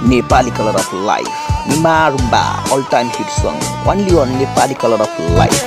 Nepali Color of Life. Nima Rumba, all-time hit song, only on Nepali Color of Life.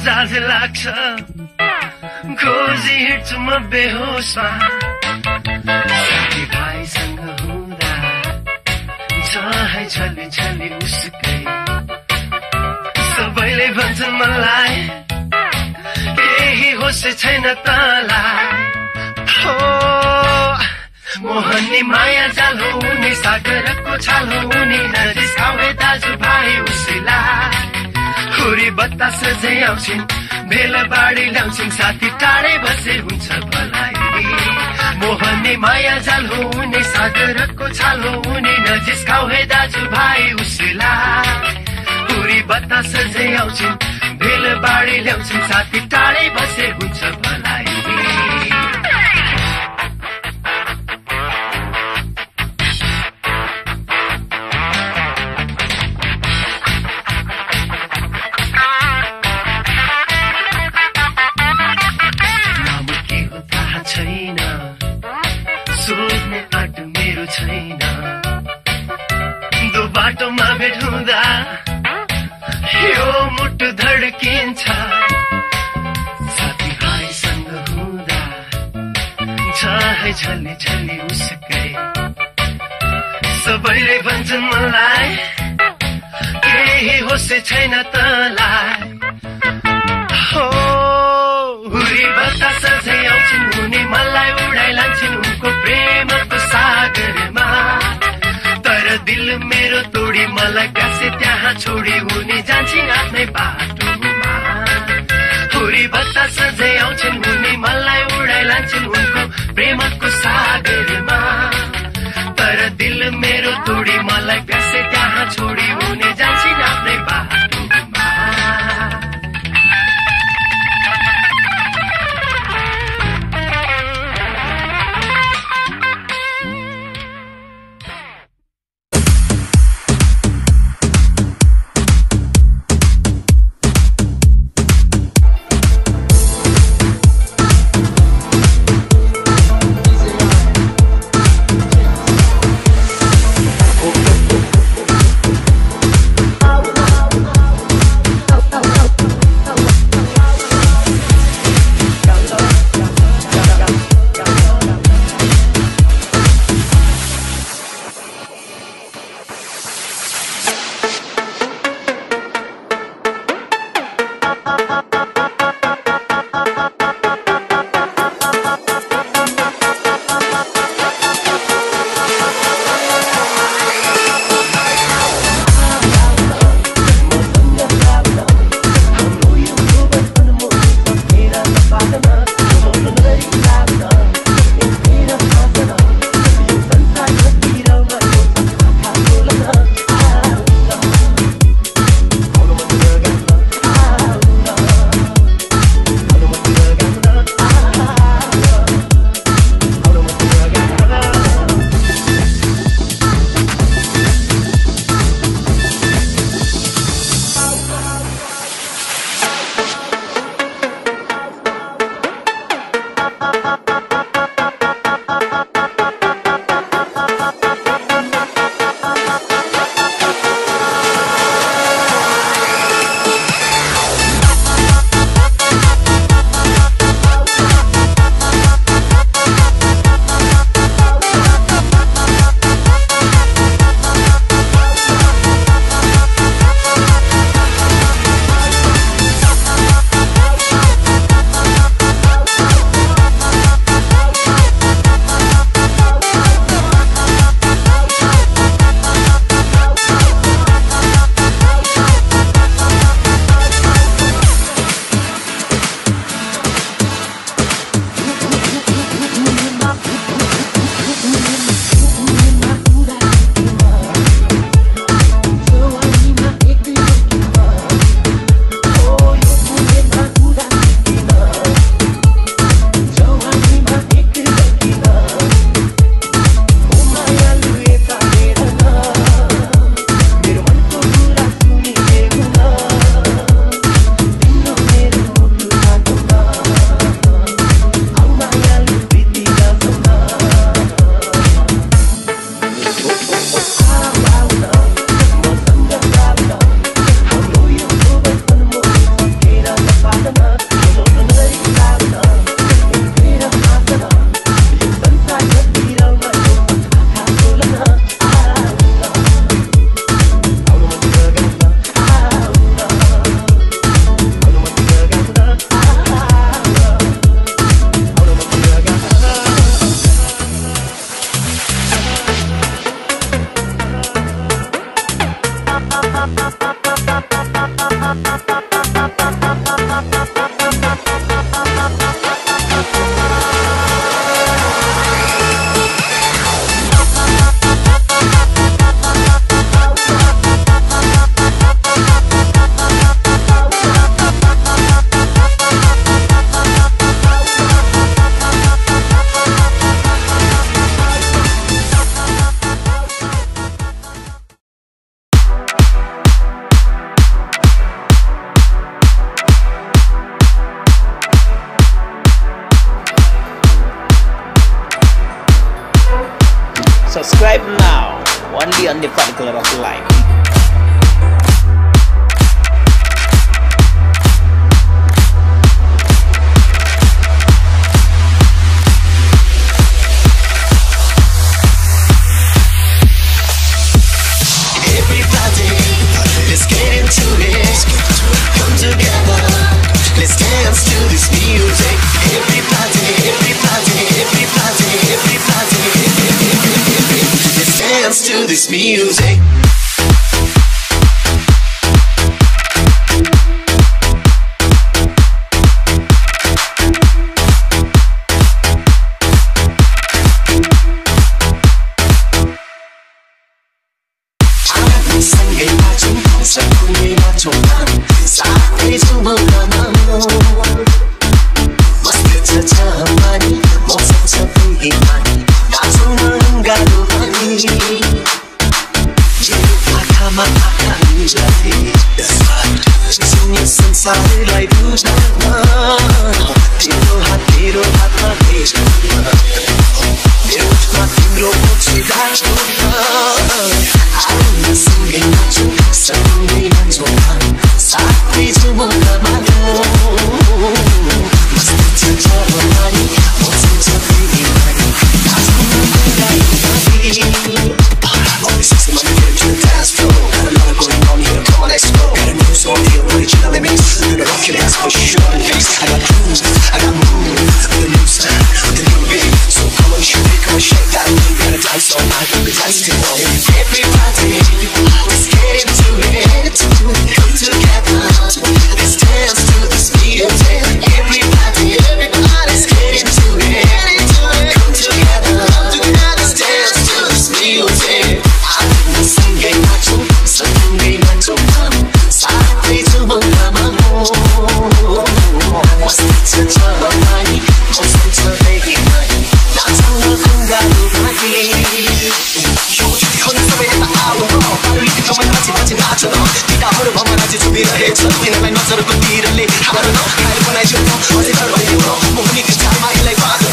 जाझे लाग्छ खोजी हिँड्छु म बेहोसमा साथी भाइसँग हुँदा चाहे छली छली उसकै सबैले भन्छन् मलाई केही होस छैन तँलाई हो मोहनी माया जाल हो उनी सागरको छाल हो उनी नजिस्काउने दाजु भाइ उसैलाई हुरी बतास झै आउँछिन् भेला बाढी ल्याउँछिन् साथी टाढै बसे हुन्छ भलाइ मोहनी माया जाल हो उनी सागरको छाल हो उनी नजिस्काउने दाजु भाइ उसैलाई हुरी बतास झै आउँछिन् भेला बाढी ल्याउँछिन् साथी टाढै बसे हुन्छ भलाइ बाटोमा भेट हुँदा यो मुटु धड्किन्छ साथी भाइसँग हुँदा चाहे छली छली उसकै सबैले भन्छन् मलाई केही होसै छैन तँलाई हो हुरी बतास झै आउँछिन् उनी मलाई उडाइ लान्छन् उनको प्रेमको सागरमा तर दिल मेरो तोडी मलाई गाँसे त्यहाँ छोडी उनी जान्छन् आफ्नै बाटोमा हुरी बतास झै आउँछन् उनी मलाई उडाइ लान्छन् उनको प्रेमको सागरमा तर दिल मेरो तोडी मलाई गाँसे त्यहाँ छोडी उनी जान्छन् आफ्नै बाटोमा Rumbao, only on Nepali Color of Life. To this music. सँगै नाचौँ सँगै नाचौँ साथै झुमगामा मस्त छ पानी मौसम छ फेरि पानी नाचौँ न गाह्रो पानी आँखामा आँखा मिलाए सुन्यो संसारलाई बुझ्न तेरो हातमा मेरो ओठमा तिम्रो ओठ सँगै नाचौँ सँगै नाचौँ साथै झुमगामा मस्त छ पानी मौसम छ फेरि पानी नाचौँ न गाह्रो Always system on the to the dance floor. Got a lot going on here, come on, let's go. Got a new song here, originally mixed. Gonna rock your dance for sure and fix. I got grooves, I got moves, with a new sound, with a new beat. So come on, shake that beat. Gotta dance all night, we'll be dancing all day. Everybody, let's get into it. Come together, let's dance to this music. Everybody, let's get into it. Come together, let's dance to this music. सँगै नाचौँ सँगै नाचौँ साथै झुमगामा मस्त छ पानी मौसम छ फेरि पानी नाचौँ न गाह्रो पानी यो चिठीहरू सबै यता आउन पारुली टिकामा नाची नाच न टिकाहरू भमा नाची छुपिरहेछ तिनीहरूलाई नजरको तिरले हाम्रो न खाएर बनाइसक्यो अझै डरभयो म पनि त्यो चालमा यसलाई बाँध्न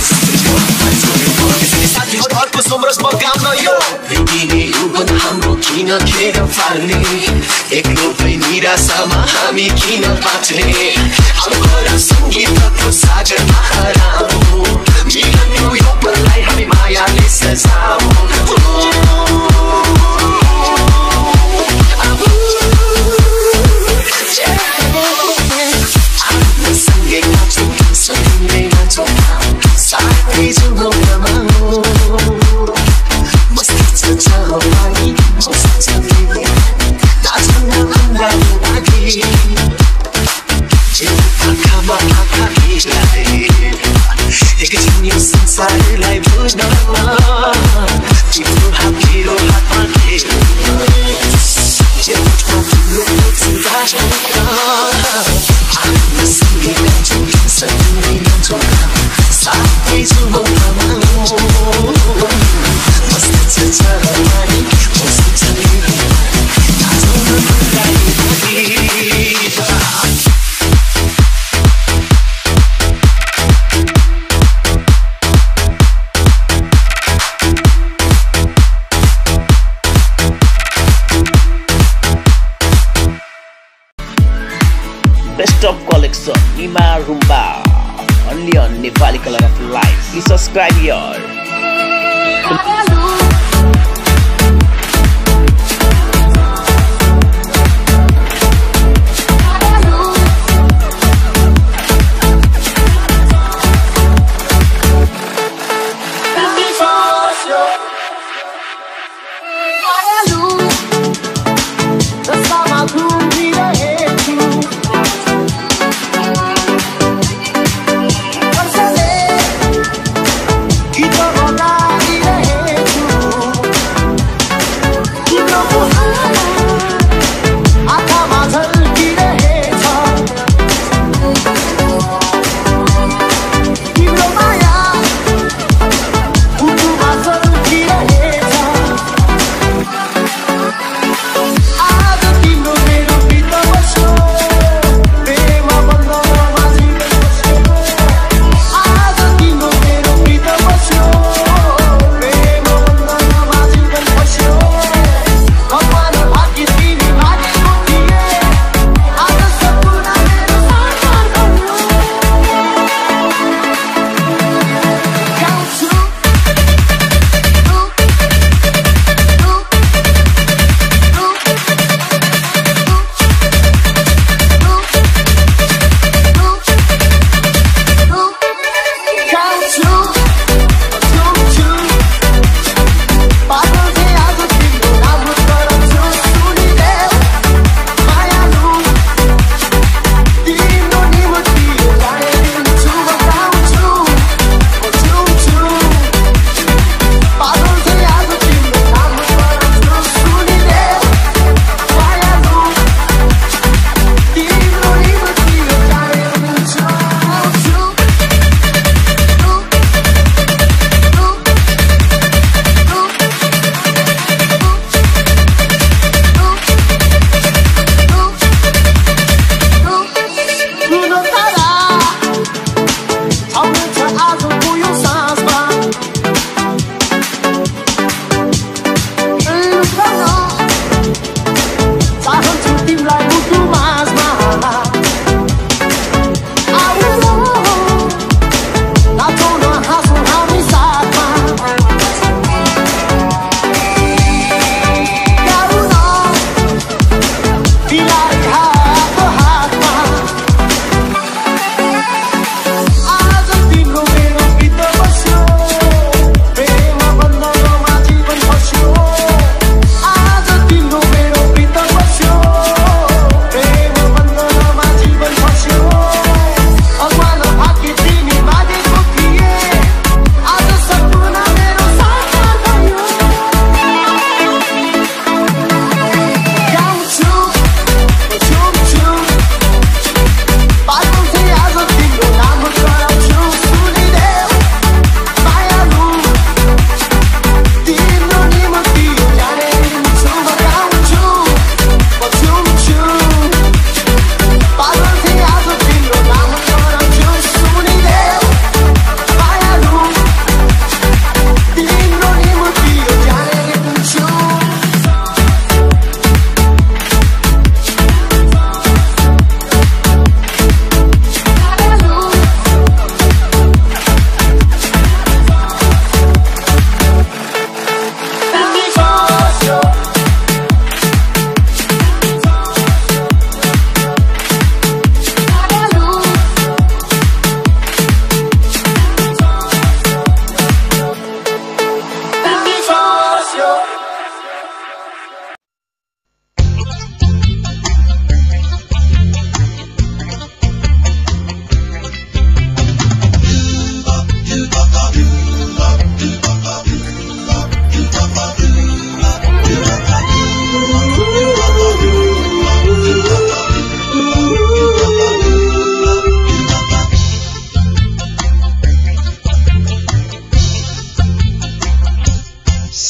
साथीहरूको समरसमा गाउन यो हाम्रो किन खेर फाल्ने एक्लो भई निराशामा हामी किन बाँच्ने हाम्रो सङ्गीतको सागरमा हराउँ मिल्नु यो पललाई हामी मायाले सजाउँ सँगै नाचौँ सँगै नाचौँ साथै झुमगामा मस्त छ पानी मौसम छ फेरि नाचौँ न गाह्रो पानी आँखामा आँखा मिलाए एकछिन यो संसारलाई बुझ्न तिम्रो हात मेरो हातमा सँगै नाचौँ सँगै नाचौँ साथै झुमगामा मस्त छ पानी मौसम छ फेरि नाचौँ न गाह्रो पानी Best of collection, Nima Rumbao, only on Nepali Color of Life. Please subscribe here. Keep on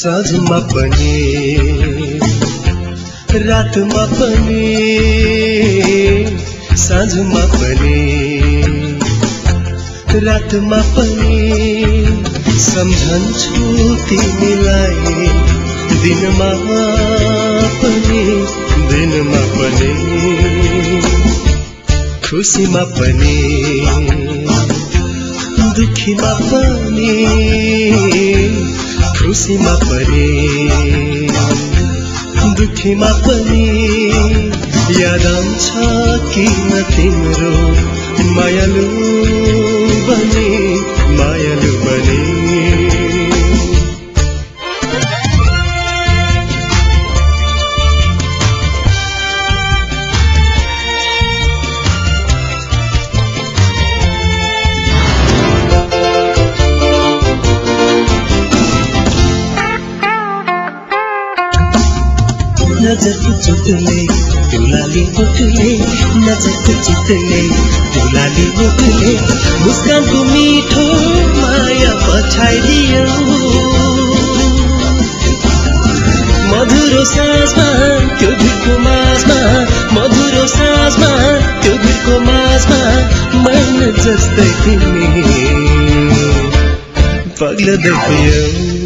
साँझमा पनि रातमा पनि साँझमा पनि रातमा पनि सम्झन्छु तिमीलाई दिनमा पनि खुसीमा पनि दुखीमा पनि खुसीमा पनि दुखीमा पनि याद आउँछ किन तिम्रो मायालु बने नजरको चुटले दुलाली ओठले नजरको चुटले दुलाली ओठले मुस्कानको मिठो माया पछाइदियो मधुरो साँझमा त्यो भिरको माझमा मधुरो साँझमा त्यो भिरको माझमा मन जस्तै तिमी पग्लदै गयो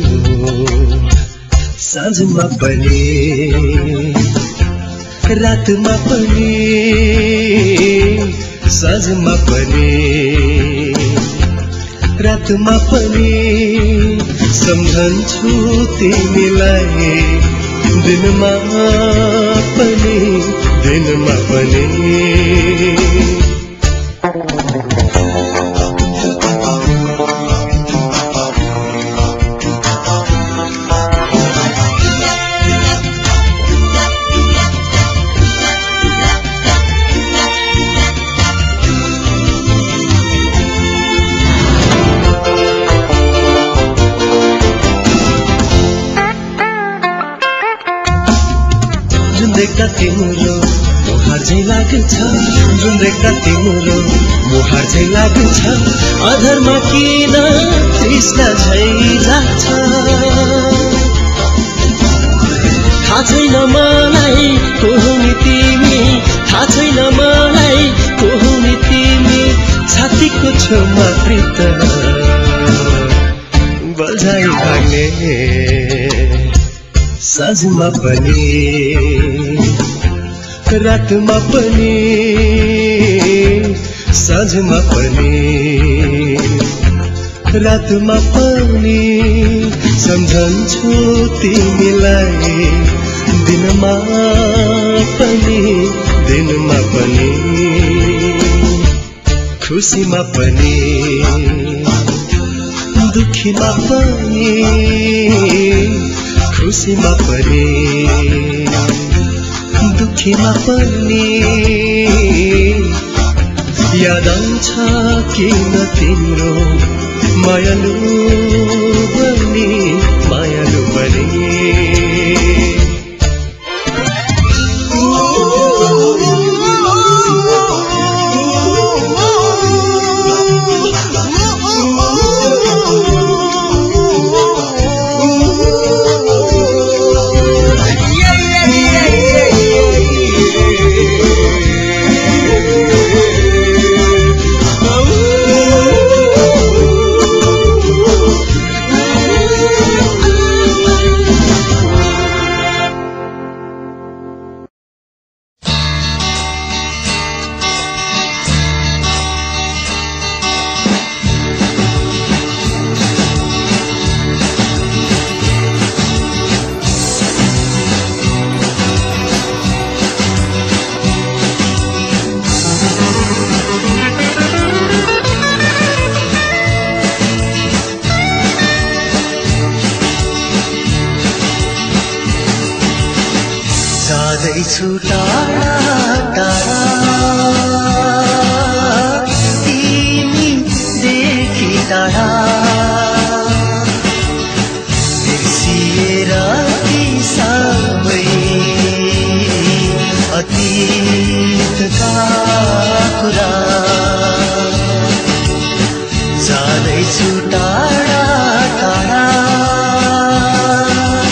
साँझमा पनि रातमा पनि साँझमा पनि रातमा पनि सम्झन्छु तिमीलाई दिनमा पनि देख्दा तिम्रो मुहार झै लाग्छ जुन देख्दा तिम्रो मुहार झै लाग्छ अधरमा किन तृष्णा झै लाग्छ थाहा छैन मलाई को हुने तिमी थाहा छैन मलाई को हुने तिमी छातीको छेउमा प्रीत बल्झाइ भाग्ने साँझमा पनि रातमा पनि साँझमा पनि रातमा पनि सम्झन्छु तिमीलाई दिनमा पनि खुसीमा पनि दुखीमा पनि खुसीमा पनि दुखीमा पनि याद आउँछ किन तिम्रो मायालु बनी जाँदैछु टाढा टाढा तिमी देखि टाढा बिर्सिएर ती सबै अतीतका कुरा जाँदैछु टाढा टाढा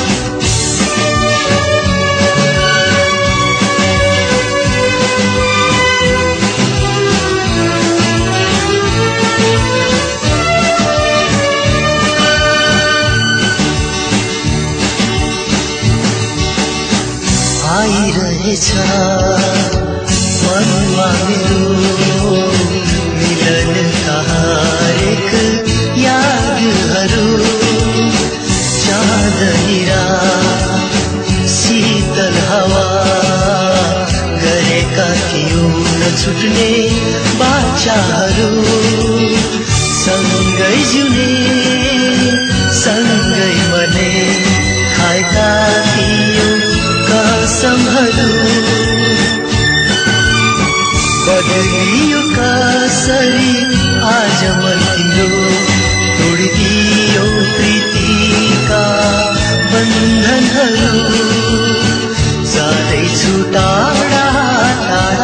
आइरहेछ मनमा मेरो मिलनका हरेक यादहरू चाँदनीरा शीतल हावा गरेका थियौ नछुट्ने बाचाहरू सँगै जिउने सँगै मर्ने खाएका थियौ कसमहरू बदलियो कसरी आज मन तिम्रो तोडिदियो प्रीतिका बन्धनहरू जाँदैछु टाढा टाढा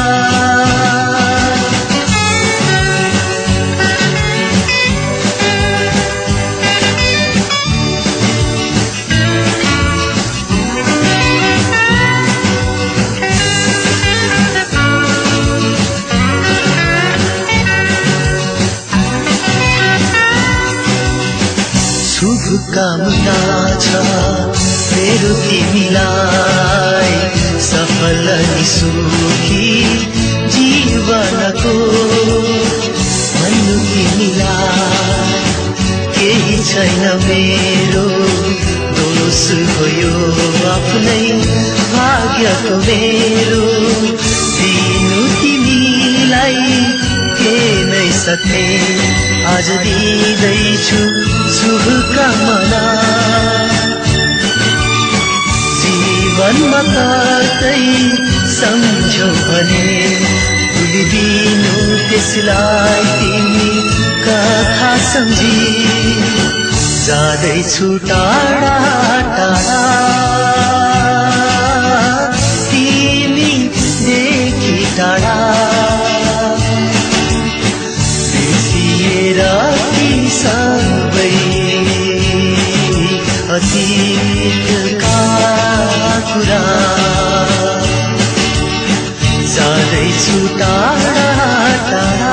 शुभकामना छ मेरो तिमीलाई सफल अनि सुखी जीवनको भन्नु तिमीलाई केही छैन मेरो दोष हो यो आफ्नै भाग्यको मेरो दिनु तिमीलाई के नै सक्ने आज दिँदैछु शुभकामना जीवनमा कतै सम्झौ भने भुलिदिनु त्यसलाई तिमी कथा सम्झी जाँदैछु टाढा टाढा तिमी देखि टाढा बिर्सिएर ती सबै अतीतका कुरा जाँदैछु टाढा टाढा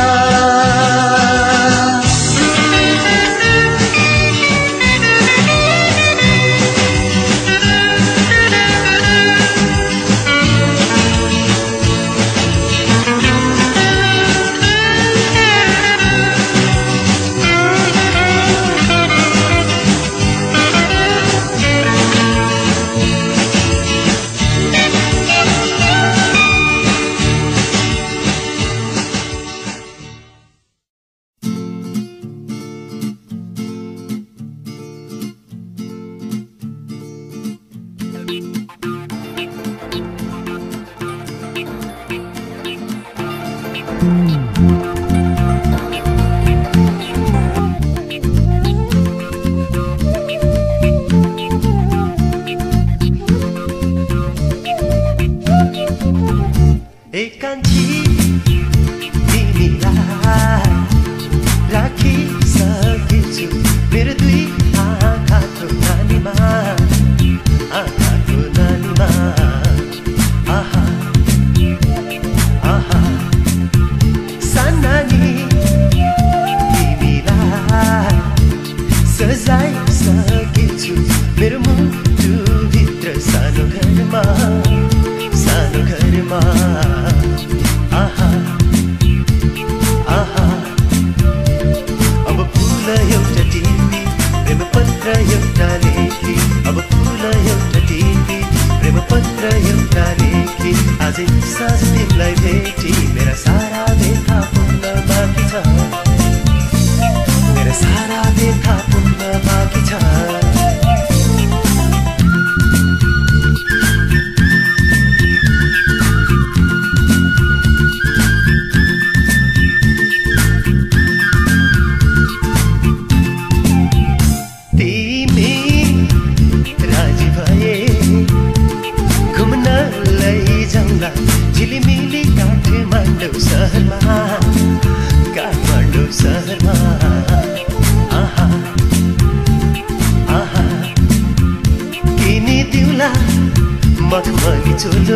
मखमली चोलो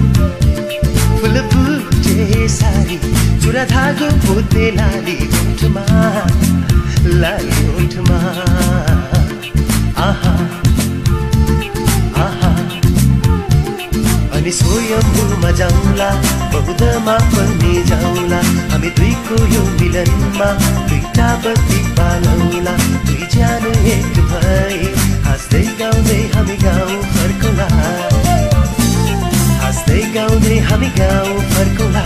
फुल बुटे सारी चुरा धागो पोते लाली ओठमा आहा आहा अनि स्वयम्भूमा जाउँला बहुधमा पनि जाउँला हामी दुईको यो मिलनमा दुईटा बत्ती बालौला दुई ज्यान एक भई हाँस्दै गाउँदै हामी गाउँ फर्कौला हाँस्दै गाउँदै हामी गाउँ फर्कौला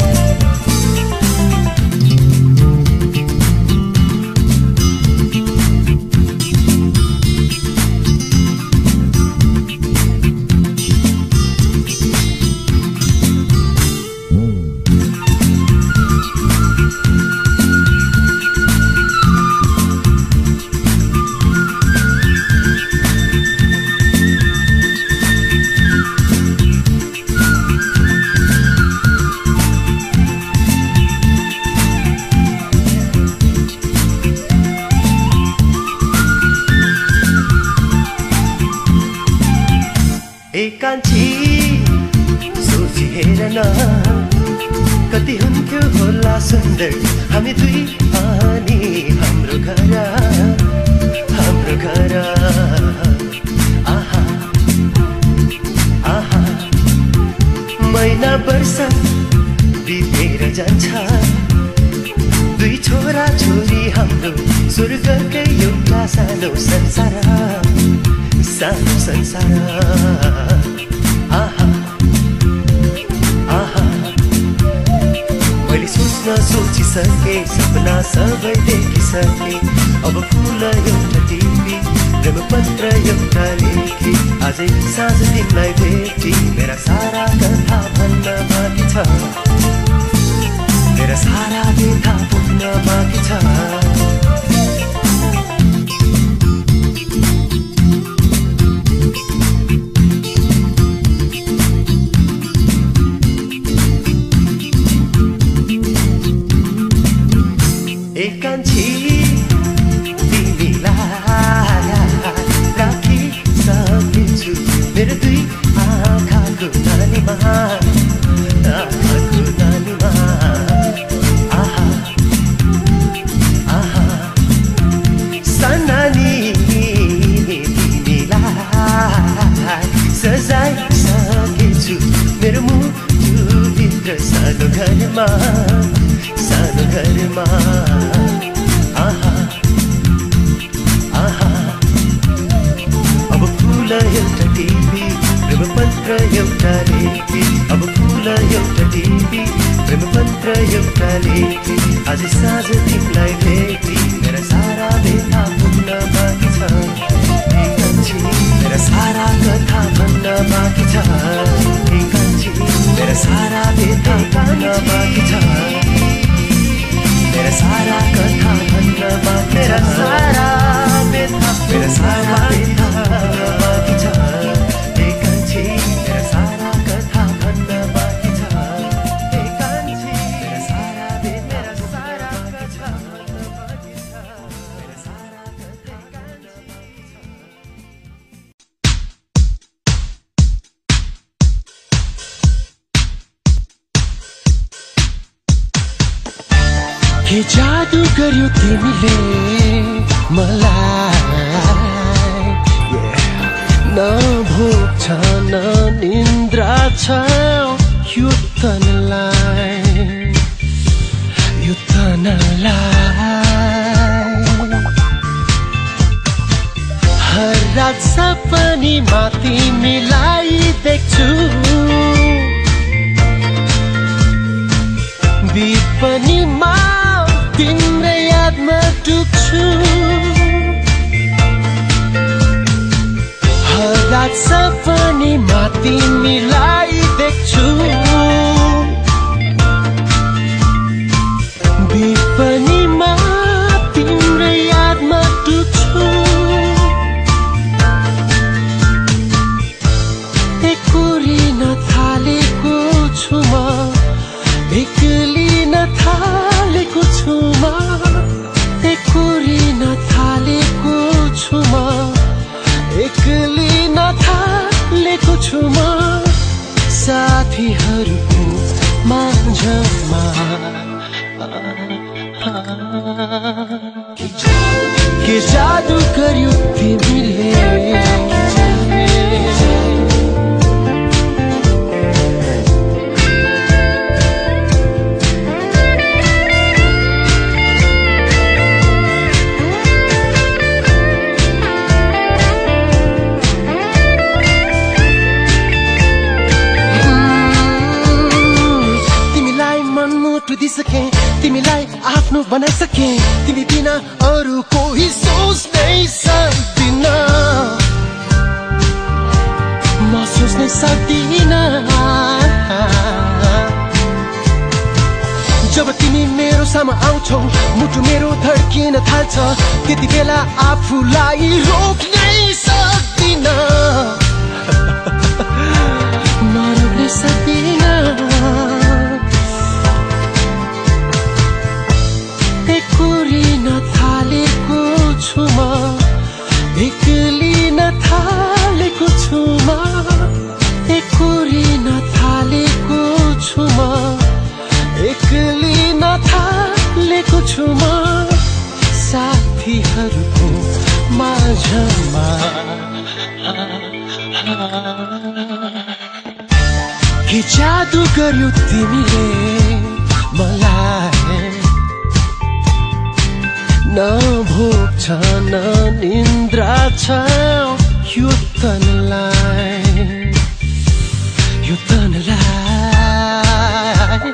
एकान्छी सोची हेर न कति हुन्थ्यो होला सुन्दर हामी दुई अनि हाम्रो घर आहा आहा महिना वर्ष बितेर जान्छ दुई छोरा छोरी हाम्रो स्वर्गकै एउटा सानो संसार आहा आहा मैले सोच्न सोचिसके सपना सबै देखिसके अब फुल एउटा टिपी प्रेम पत्र एउटा लेखी आजै साँझ तिमीलाई भेटी मेरा सारा कथा भन्न बाँकी छ मेरा सारा व्यथा पुग्न बाँकी छ एकान्छी तिमीलाई राखिसकेछु मेरो दुई आँखाको नानीमा आहा आहा सानानी तिमीलाई सजाइसकेछु मेरो मुटुभित्र सानो घरमा आहा आहा अब फुल एउटा टिपी प्रेम पत्र एउटा लेखी अब फुल एउटा टिपी प्रेम पत्र एउटा लेखी आज साँझ तिमीलाई भेटी मेरा सारा व्यथा पुग्न बाँकी छ एकान्छी मेरा सारा कथा भन्न बाँकी छ एकान्छी मेरा सारा व्यथा भन्न बाँकी छ मेरा सारा कथा भन्न बाँकी मेरा सारा व्यथा बाँकी छ एकान्छी मेरा सारा कथा भन्न बाँकी छ एकान्छी मेरा सारा कथा भन्न बाँकी छ मेरा सारा कथा के जादु गर्यो तिमीले मलाई न भोक छ न निन्द्रा छ यो तनलाई हर रात सपनीमा तिमीलाई देख्छु विपनीमा तिम्रै यादमा डुब्छु हर रात सपनीमा तिमीलाई देख्छु विपनीमा तिम्रै यादमा डुब्छु एकोरिन थालेको छु म एक्लिन थालेको छु म एकोरिन थालेको छु म एक्लिन थालेको छु म साथीहरूको माझमा के जादु गर्यो तिमीले पाइसके तिमीलाई आफ्नो बनाइसके तिमी बिना अरू कोही सोच्नै सक्दिन म सोच्नै सक्दिन जब तिमी मेरो सामु आउँछौ मुटु मेरो धड्किन थाल्छ त्यति बेला आफूलाई रोक्नै सक्दिन म रोक्नै सक्दिन एक्लिन थालेको छु म एक्लिन थालेको छु म एक्लिन थालेको छु म एक्लिन थालेको छु म साथीहरूको माझमा के जादु गर्यो तिमीले मलाई न भोक छ न निन्द्रा छ यो तनलाई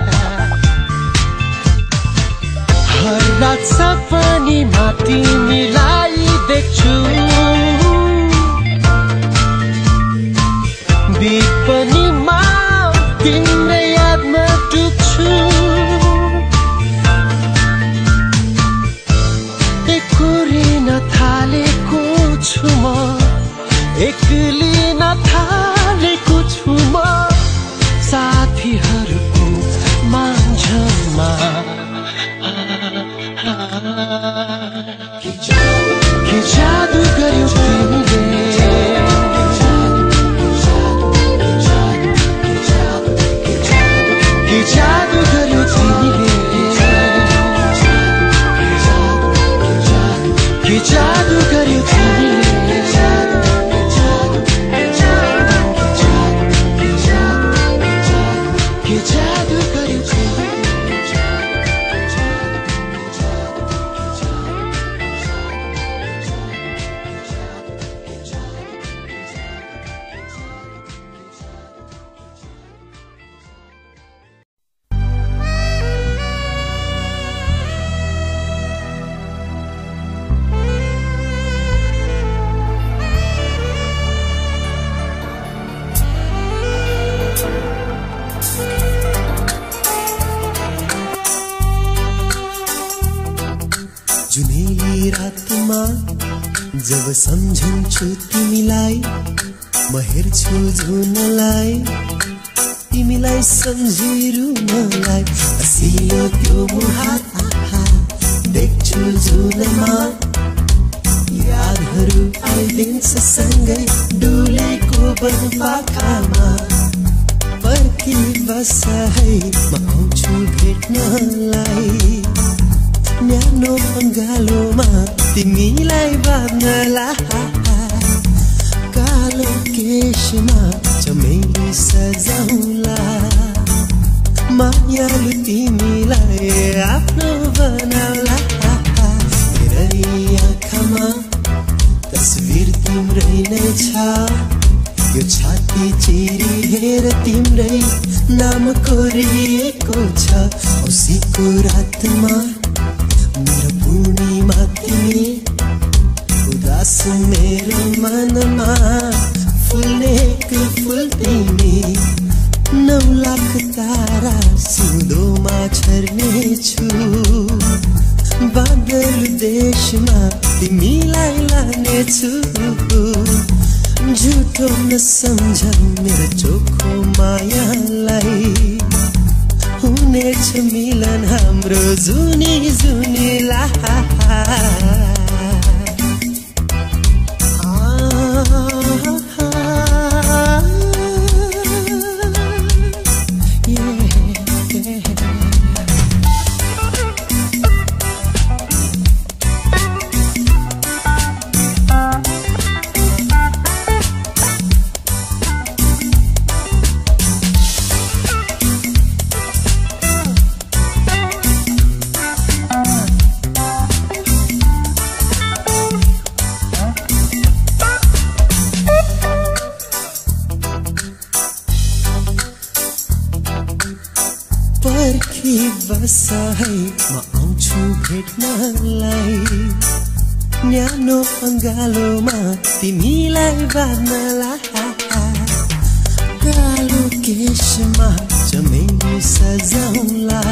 हर रात सपनीमा तिमीलाई देख्छु विपनीमा तिम्रै यादमा डुब्छु एक्लिन थालेको छु म एक्लिन थालेको छु म साथीहरूको माझमा के जादु गर्यो तिमीले के जादु गर्यो तिमीले के जादु गर्यो तिमीले के जादु गर्यो तिमीले जुनेली रातमा जब सम्झन्छु तिमीलाई म हेर्छु जुनलाई तिमीलाई सम्झिरु मलाई हसियो त्यो मुहार आहा देख्छु जुनमा यादहरू आइदिन्छ सँगै डुलेको बनपाखामा पर्खी बस है म आउँछु भेट्नलाई न्यानो बङ्गालोमा तिमीलाई बाँध्नला कालो केशमा चमेली सजाउला मायालु तिमीलाई आफ्नो बनाउला मेरै आँखामा तस्बिर तिम्रै नै छ यो छाती चिरी हेर तिम्रै नाम कोरिएको छ औँसीको रातमा मेरो पूर्णिमा तिमी उदास मेरो मनमा फुल्नेको फुल तिमी 9 लाख तारा सिउँदोमा छर्नेछु बादल देशमा तिमीलाई लानेछु झुटो नसम्झ मेरो चोखो मायालाई हुनेछ मिलन हाम्रो जुनी जुनीला बस है म आउँछु भेट्नलाई न्यानो अङ्गालोमा तिमीलाई बाँध्नलाई कालो केशमा चमेली सजाउला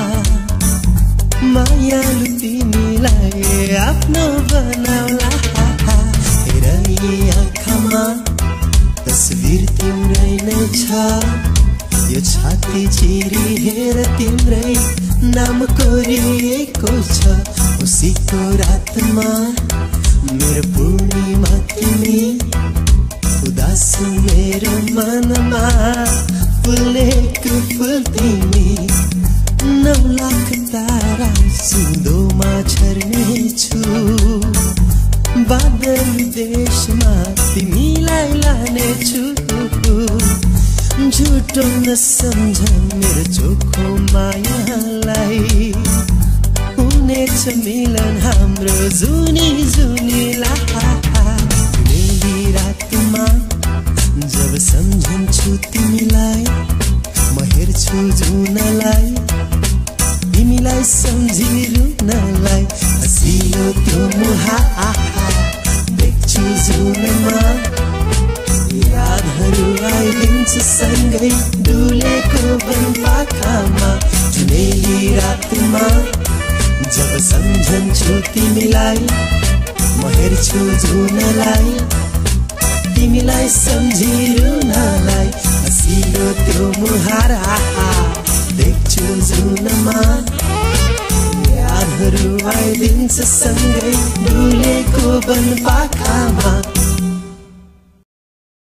मायालु तिमीलाई आफ्नो बनाउला हेर यी आँखामा तस्बिर तिम्रै नै छ यो छाती चिरी हेर तिम्रै नाम कोरिएको छ उसीको रातमा मेरो पूर्णिमा तिमी उदास मेरो मनमा फुलेको फुल तिमी 9 लाख तारा सिउँदोमा छर्नेछु बादल देशमा तिमीलाई लानेछु झुटो नसम्झ मेरो चोखो मायालाई हुनेछ मिलन हाम्रो जुनी जुनीलाई जुनेली रातमा जब सम्झन्छु तिमीलाई म हेर्छु जुनलाई तिमीलाई सम्झिरुनलाई हसिलो त्यो मुहार देख्छु जुनमा यादहरू आइदिन्छ सँगै डुलेको वनपाखामा जुनेली रातमा जब सम्झन्छु तिमीलाई म हेर्छु जुनलाई तिमीलाई सम्झिरुनलाई हसिलो त्यो मुहार देख्छु जुनमा यादहरू आइदिन्छ सँगै डुलेको वनपाखामा